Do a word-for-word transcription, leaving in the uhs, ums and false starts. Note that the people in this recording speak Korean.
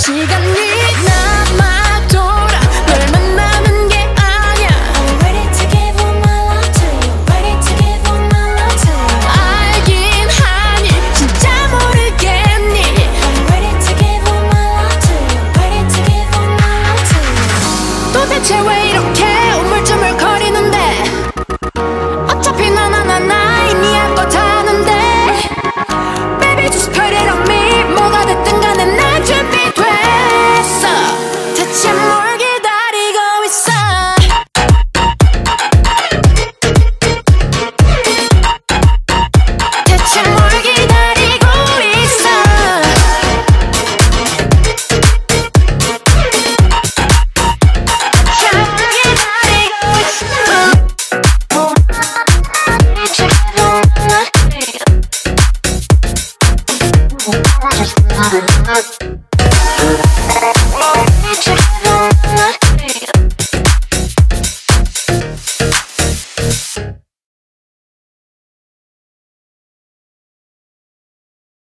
시간이 남아 돌아 널 만나는 게 아냐. I'm ready to give all my love to you. Ready to give all my love to you. 알긴 하니 진짜 모르겠니. I'm ready to give all my love to you. Ready to give all my love to you. 도대체 왜 이렇게 우물쭈물거리는데. 어차피 나나나나 이미 할 거 다 아는데. Baby just put it on me. 뭐가 됐든 간에 난 준비됐어. 대체 뭘 기다리고 있어. 대체 뭘 기다리고 있어. 대체 뭘 기다리고 있어. Just